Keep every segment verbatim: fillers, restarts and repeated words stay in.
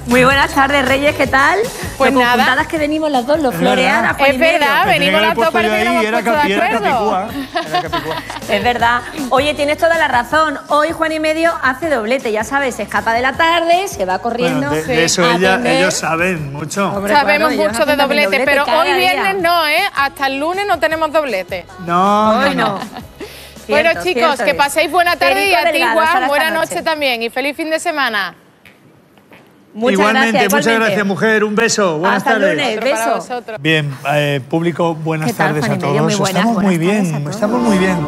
Muy buenas tardes, Reyes, ¿qué tal? Pues lo nada. conjuntadas que venimos las dos, lo floreadas, Juan Es y medio. verdad, venimos las dos, parece que no hemos puesto de acuerdo. Es verdad. Oye, tienes toda la razón. Hoy Juan y medio hace doblete, ya sabes, se escapa de la tarde, se va corriendo. Bueno, de, de eso ella, ellos saben mucho. Hombre, Sabemos claro, mucho de doblete, doblete pero cada hoy viernes día. no, ¿eh? Hasta el lunes no tenemos doblete. No, Hoy no, no. no. Bueno, Cierto, chicos, cierto que es. paséis buena tarde Perico y a ti, Delgado, Juan, hasta buena esta noche. noche también y feliz fin de semana. Muchas igualmente, gracias, muchas igualmente. gracias, mujer. Un beso. Buenas Hasta el tardes. lunes, Otro para beso. vosotros. Bien, eh, público, buenas ¿Qué tal, tardes Juan a y medio? todos. Muy buenas, estamos buenas muy bien, tardes a todos. estamos muy bien.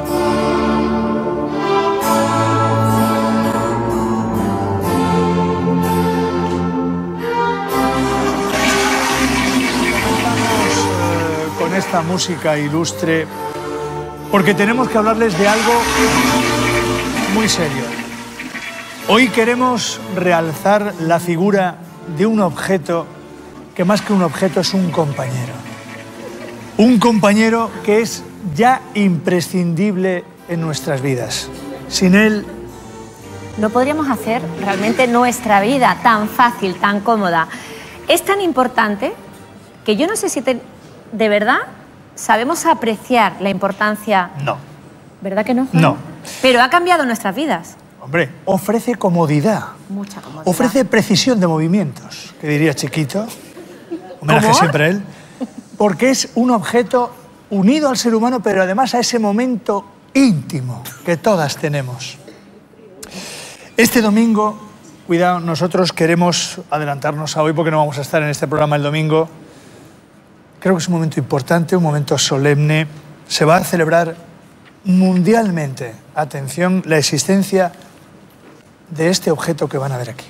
Comenzamos eh, con esta música ilustre porque tenemos que hablarles de algo muy serio. Hoy queremos realzar la figura de un objeto que más que un objeto es un compañero. Un compañero que es ya imprescindible en nuestras vidas. Sin él, No podríamos hacer realmente nuestra vida tan fácil, tan cómoda. Es tan importante que yo no sé si te- de verdad sabemos apreciar la importancia. no. ¿Verdad que no, Juan? No. Pero ha cambiado nuestras vidas. Hombre, ofrece comodidad. Mucha comodidad. Ofrece precisión de movimientos, que diría Chiquito. Homenaje ¿Cómo? siempre a él. Porque es un objeto unido al ser humano, pero además a ese momento íntimo que todas tenemos. Este domingo, cuidado, nosotros queremos adelantarnos a hoy porque no vamos a estar en este programa el domingo. Creo que es un momento importante, un momento solemne. Se va a celebrar mundialmente, atención, la existencia de este objeto que van a ver aquí.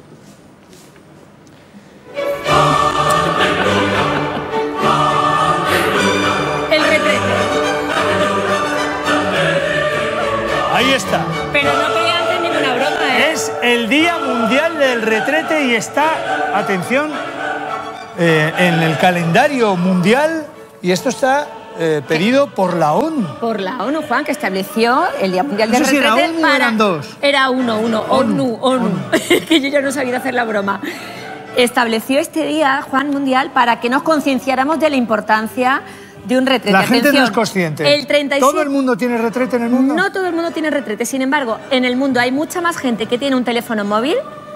El retrete. Ahí está. Pero no quería hacer ninguna broma, ¿eh? Es el Día Mundial del Retrete y está, atención, eh, en el calendario mundial y esto está eh, pedido por la ONU. Por la ONU, Juan, que estableció el Día Mundial del No sé si era Retrete ONU o para... eran dos. Era uno, uno, ONU, ONU. Que yo ya no sabía hacer la broma. Estableció este Día, Juan, Mundial, para que nos concienciáramos de la importancia de un retrete. La gente Atención, no es consciente. El treinta y siete... ¿Todo el mundo tiene retrete en el mundo? No todo el mundo tiene retrete. Sin embargo, en el mundo hay mucha más gente que tiene un teléfono móvil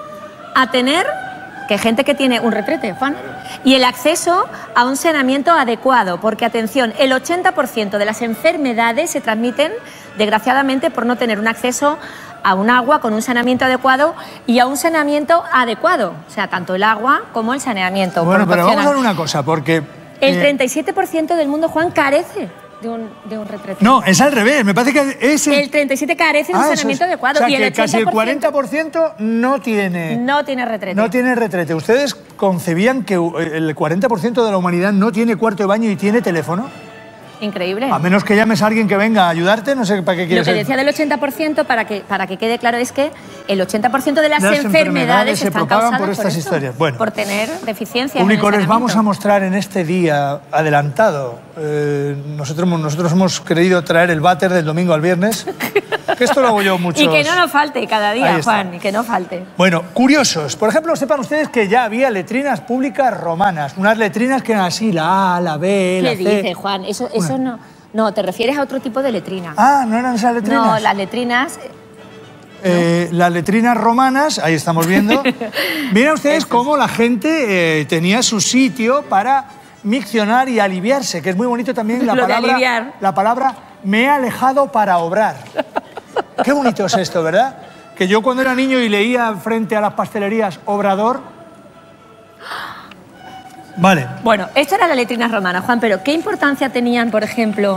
a tener que gente que tiene un retrete, Juan. Y el acceso a un saneamiento adecuado, porque, atención, el ochenta por ciento de las enfermedades se transmiten, desgraciadamente, por no tener un acceso a un agua con un saneamiento adecuado y a un saneamiento adecuado. O sea, tanto el agua como el saneamiento. Bueno, pero vamos a ver proporcionan. una cosa, porque... El eh, treinta y siete por ciento del mundo, Juan, carece de un, de un retrete. No, es al revés, me parece que es... El treinta y siete por ciento carece de un Ah, eso saneamiento es. adecuado. O sea, y el que casi el ochenta por ciento cuarenta por ciento no tiene... no tiene retrete. No tiene retrete. ¿Ustedes concebían que el cuarenta por ciento de la humanidad no tiene cuarto de baño y tiene teléfono? Increíble. A menos que llames a alguien que venga a ayudarte, no sé para qué Lo quieres. que decía del ochenta por ciento, para que, para que quede claro, es que el ochenta por ciento de las, Las enfermedades, enfermedades se están propagan causadas por estas esto, historias. Bueno. por tener deficiencias. Público, en el les vamos a saneamiento. mostrar en este día adelantado. Eh, nosotros, nosotros hemos querido traer el váter del domingo al viernes. Que esto lo hago yo mucho. Y que no nos falte cada Ahí día, está. Juan, y que no falte. Bueno, curiosos. Por ejemplo, sepan ustedes que ya había letrinas públicas romanas. Unas letrinas que eran así, la A, la B, la ¿Qué C. dices, Juan? Eso, eso no... No, te refieres a otro tipo de letrina. Ah, ¿no eran esas letrinas? No, las letrinas... Eh, las letrinas romanas, ahí estamos viendo. Miren ustedes cómo la gente eh, tenía su sitio para miccionar y aliviarse, que es muy bonito también la Lo de palabra, aliviar. la palabra me he alejado para obrar. Qué bonito es esto, ¿verdad? Que yo cuando era niño y leía frente a las pastelerías Obrador... Vale. Bueno, esto era la letrina romana, Juan, pero ¿qué importancia tenían, por ejemplo,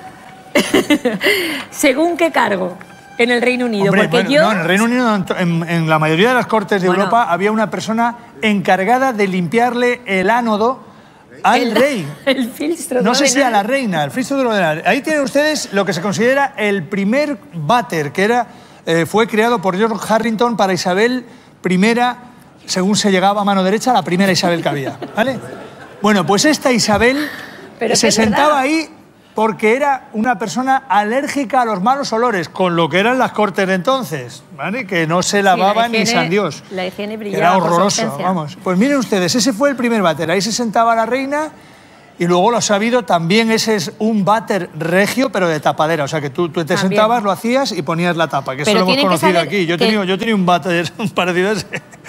según qué cargo en el Reino Unido? Hombre, Porque bueno, yo... no, en el Reino Unido, en, en la mayoría de las cortes de Bueno. Europa, había una persona encargada de limpiarle el ánodo al el, rey. El filtro No sé si a la duodenal. reina, el filtro duodenal. Ahí tienen ustedes lo que se considera el primer váter, que era, eh, fue creado por George Harrington para Isabel primera, según se llegaba a mano derecha, la primera Isabel que había, ¿vale? Bueno, pues esta Isabel Pero se que es sentaba verdad. ahí porque era una persona alérgica a los malos olores, con lo que eran las cortes de entonces, ¿vale? Que no se lavaban sí, higiene, ni san Dios. La higiene brillaba. Era por su horroroso, ausencia. vamos. Pues miren ustedes, ese fue el primer váter. Ahí se sentaba la reina y luego lo ha sabido, también ese es un váter regio, pero de tapadera. O sea, que tú, tú te También. sentabas, lo hacías y ponías la tapa, que eso Pero lo hemos tienen que conocido saber aquí. Yo he que- tenido, yo he tenido un váter parecido a ese.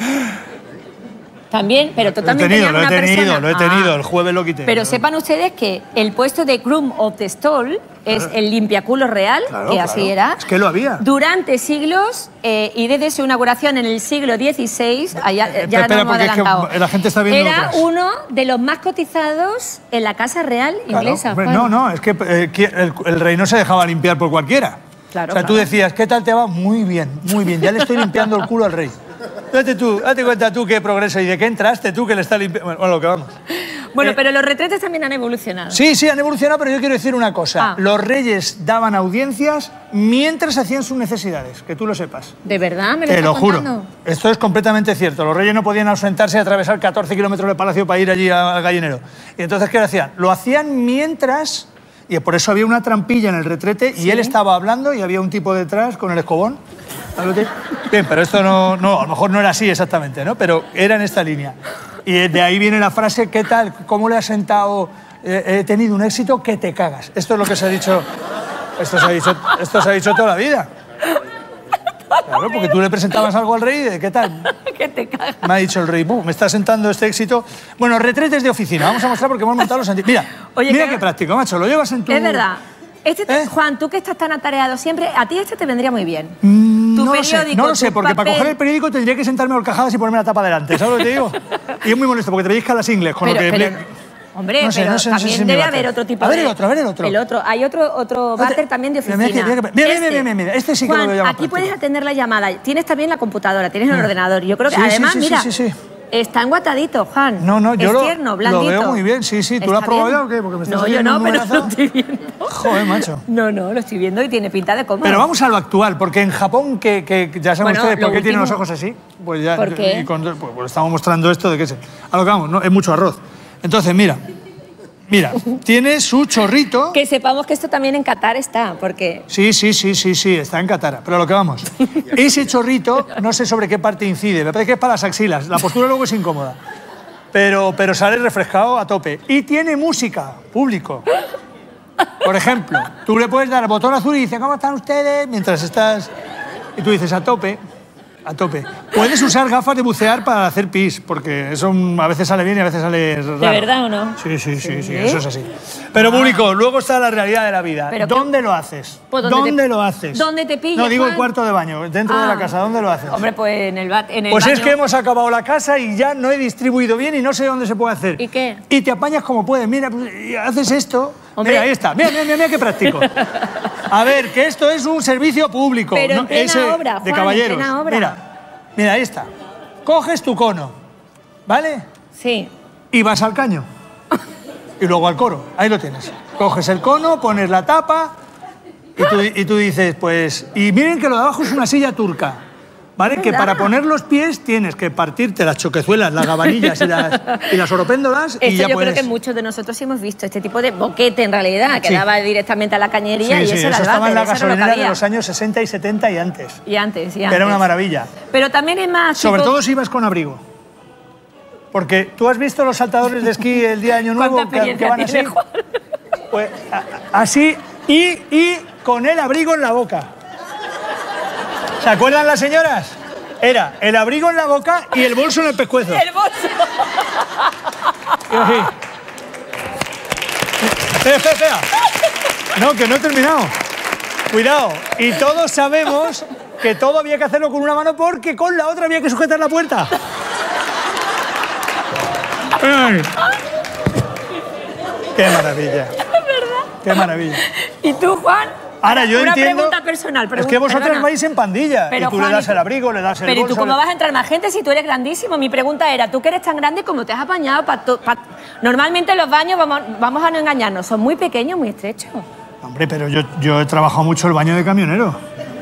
También, pero tú Lo he también tenido, tenías lo he una tenido, persona- lo he tenido. Ah. El jueves lo quité. Pero sepan ustedes que el puesto de groom of the stall es el limpiaculos real, Claro, que claro. así era. Es que lo había. Durante siglos eh, y desde su inauguración en el siglo dieciséis, allá, Eh, ya espera, nos hemos porque es que adelantado. la gente está viendo Era otras. uno de los más cotizados en la Casa Real Claro, inglesa. hombre, Juan. no, no, es que eh, que el, el rey no se dejaba limpiar por cualquiera. Claro, o sea, tú claro. decías, ¿qué tal te va? Muy bien, muy bien, ya le estoy limpiando el culo al rey. Date tú, date cuenta tú qué progreso y de qué entraste tú que le está limpiando. Bueno, bueno, lo que vamos. Bueno, Eh, pero los retretes también han evolucionado. Sí, sí, han evolucionado, pero yo quiero decir una cosa. Ah. Los reyes daban audiencias mientras hacían sus necesidades, que tú lo sepas. ¿De verdad? ¿Me lo Te estás lo juro. contando? Esto es completamente cierto. Los reyes no podían ausentarse y atravesar catorce kilómetros de palacio para ir allí al gallinero. Y entonces, ¿qué hacían? Lo hacían mientras... Y por eso había una trampilla en el retrete y él estaba hablando y había un tipo detrás con el escobón. ¿Sabes lo que? Bien, pero esto no, no, a lo mejor no era así exactamente, ¿no? Pero era en esta línea. Y de ahí viene la frase, ¿qué tal? ¿Cómo le has sentado? Eh, he tenido un éxito que te cagas. Esto es lo que se ha dicho, esto se ha dicho, esto se ha dicho toda la vida. Claro, porque tú le presentabas algo al rey y de, ¿qué tal? Que te cagas. Me ha dicho el rey, "Buh, me está sentando este éxito". Bueno, retretes de oficina, vamos a mostrar porque hemos montado los antiguos. Mira, Oye, mira que- qué práctico, macho, lo llevas en tu... Es verdad. Este te- ¿Eh? Juan, tú que estás tan atareado siempre, a ti este te vendría muy bien. Mm, Tu no lo sé, periódico, no lo sé, tu porque para papel. coger el periódico tendría que sentarme a horcajadas y ponerme la tapa delante, ¿sabes lo que te digo? Y es muy molesto porque te pellizca las ingles con Pero, lo que... pero, hombre, No sé, pero no sé, no sé también si me debe va a haber hacer. otro tipo A ver de... el otro, a ver el otro. El otro. Hay otro, otro váter también de Mira, oficina. mira, mira, mira, mira, Este. mira, mira, este sí que Juan, lo veo ya más aquí puedes práctico. atender la llamada. Tienes también la computadora, tienes el ordenador. Yo creo que Sí, sí, además, sí, sí, mira, sí, sí. está enguatadito, Juan. No, no, yo es lo, tierno, lo blandito. veo muy bien, sí, sí. ¿Tú lo has ¿Está probado bien? ya o qué? Porque me estás No, yo haciendo no, un pero buenazo. lo estoy viendo. Joder, macho. No, no, lo estoy viendo y tiene pinta de cómodo. Pero vamos a lo actual, porque en Japón, que, que ya saben Bueno, ustedes por lo qué tienen los último- ojos así, pues ya ¿Por qué? y con- pues, pues estamos mostrando esto de qué es. A lo que vamos, ¿no? Es mucho arroz. Entonces, mira, mira, tiene su chorrito. Que sepamos que esto también en Qatar está, porque... Sí, sí, sí, sí, sí, está en Catara. Pero a lo que vamos. Ese chorrito, no sé sobre qué parte incide, me parece que es para las axilas. La postura luego es incómoda. Pero, pero sale refrescado a tope. Y tiene música, público. Por ejemplo, tú le puedes dar al botón azul y dice, ¿cómo están ustedes? Mientras estás... Y tú dices, a tope, a tope. Puedes usar gafas de bucear para hacer pis, porque eso mm, a veces sale bien y a veces sale raro. ¿De verdad o no? Sí, sí, sí, sí, ¿Sí? eso es así. Pero, público, luego está la realidad de la vida. Pero que- ¿Dónde lo haces? Pues, ¿dónde ¿Dónde te- lo haces? dónde te pille, No, digo el Juan? cuarto de baño, dentro de Ah. la casa. ¿Dónde lo haces? Hombre, pues en el, bat, en el Pues baño... es que hemos acabado la casa y ya no he distribuido bien y no sé dónde se puede hacer. ¿Y qué? Y te apañas como puedes. Mira, pues, y haces esto. Hombre. Mira, ahí está. Mira, mira, mira, mira qué práctico. A ver, que esto es un servicio público. Pero en ¿no? plena Ese obra, de Juan, en caballeros. plena obra. Mira, mira, ahí está. Coges tu cono, ¿vale? Sí. Y vas al caño. Y luego al coro. Ahí lo tienes. Coges el cono, pones la tapa y tú, y tú dices, pues... Y miren que lo de abajo es una silla turca. ¿Vale? Que para poner los pies tienes que partirte las choquezuelas, las gabanillas y las, y las oropéndolas y Esto ya yo puedes... creo que muchos de nosotros sí hemos visto este tipo de boquete en realidad, que Sí. daba directamente a la cañería Sí, y sí, eso era eso el estaba en la váter, eso era lo que gasolinera de había. los años sesenta y setenta y antes. Y antes, y Que antes. era una maravilla. Pero también es más Sobre tipo- todo si ibas con abrigo. Porque tú has visto los saltadores de esquí el día de Año Nuevo ¿Cuánta que, que van experiencia así. tiene Juan? Pues a- así y, y con el abrigo en la boca. ¿Se acuerdan las señoras? Era el abrigo en la boca y el bolso en el pescuezo. El bolso. Y así. Espera, espera, espera. No, que no he terminado. Cuidado. Y todos sabemos que todo había que hacerlo con una mano porque con la otra había que sujetar la puerta. Ay. Qué maravilla. Qué maravilla. ¿Y tú, Juan? Ahora yo Una entiendo. pregunta personal. Es pregun- que vosotros perdona. vais en pandilla Pero, y tú Juan, le das ¿y tú- el abrigo, le das el Pero ¿y bolso. tú cómo le- vas a entrar más gente si tú eres grandísimo? Mi pregunta era, tú que eres tan grande, ¿cómo te has apañado para... Normalmente los baños, vamos, vamos a no engañarnos, son muy pequeños, muy estrechos. Hombre, pero yo, yo he trabajado mucho el baño de camionero.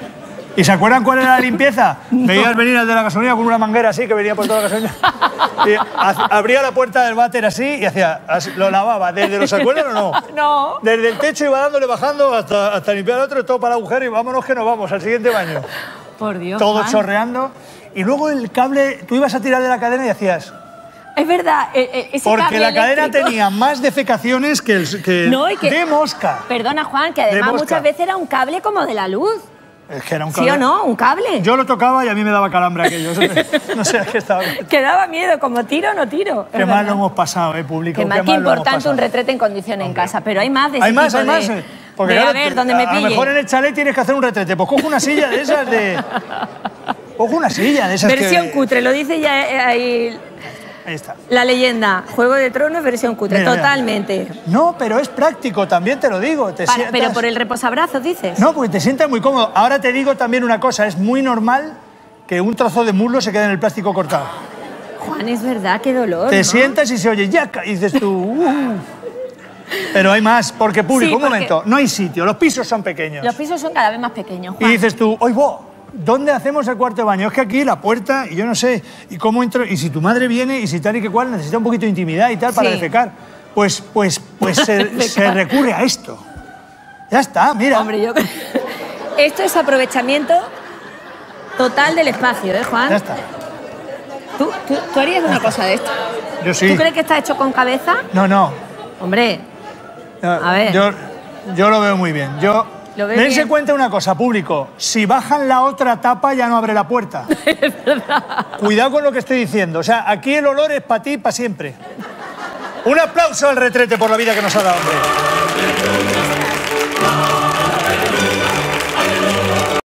¿Y se acuerdan cuál era la limpieza? No. Veías venir al de la gasolina con una manguera así, que venía por toda la gasolina. Y abría la puerta del váter así y hacía, así, lo lavaba. ¿Desde los acuerdos o no? No. Desde el techo iba dándole, bajando hasta, hasta limpiar el otro, todo para el agujero y vámonos que nos vamos al siguiente baño. Por Dios. Todo Juan. chorreando. Y luego el cable, tú ibas a tirar de la cadena y hacías... Es verdad, eh, eh, ese Porque cable la cadena eléctrico... tenía más defecaciones que, el, que no, y que... de mosca. Perdona, Juan, que además muchas veces era un cable como de la luz. Es que era un cable. ¿Sí o no? Un cable. Yo lo tocaba y a mí me daba calambre aquello. No sé a qué estaba. Que daba miedo, como tiro o no tiro. Qué mal lo hemos pasado, eh, público. Qué mal, qué importante un retrete en condiciones en casa. Pero hay más de ese Hay más, tipo hay más. de, Porque de, claro, a ver, donde me a pille. lo mejor en el chalet tienes que hacer un retrete. Pues cojo una silla de esas de... Cojo una silla de esas Versión que... cutre, lo dice ya eh, ahí... Ahí está. La leyenda, Juego de Tronos, versión cutre, Mira, totalmente. Mira. No, pero es práctico, también te lo digo. Te Para, sientas... pero por el reposabrazos, dices. No, porque te sientas muy cómodo. Ahora te digo también una cosa, es muy normal que un trozo de muslo se quede en el plástico cortado. Juan, es verdad, qué dolor, Te ¿no? sientas y se oye yaca y dices tú... Uh. Pero hay más, porque público, Sí, un porque... momento, no hay sitio, los pisos son pequeños. Los pisos son cada vez más pequeños, Juan. Y dices tú, oye, vos, ¿dónde hacemos el cuarto de baño? Es que aquí la puerta, y yo no sé, y cómo entro, y si tu madre viene, y si tal y que cual, necesita un poquito de intimidad y tal para Sí. defecar. Pues, pues, pues se, se recurre a esto. Ya está, mira. Hombre, yo... Esto es aprovechamiento total del espacio, ¿eh, Juan? Ya está. ¿Tú, tú, tú harías una cosa de esto? Yo sí. ¿Tú crees que está hecho con cabeza? No, no. Hombre, No, A ver. Yo, yo lo veo muy bien. Yo, Lo veo dense bien. cuenta una cosa, público. Si bajan la otra tapa, ya no abre la puerta. es verdad. Cuidado con lo que estoy diciendo. O sea, aquí el olor es para ti, para siempre. Un aplauso al retrete por la vida que nos ha dado, hombre.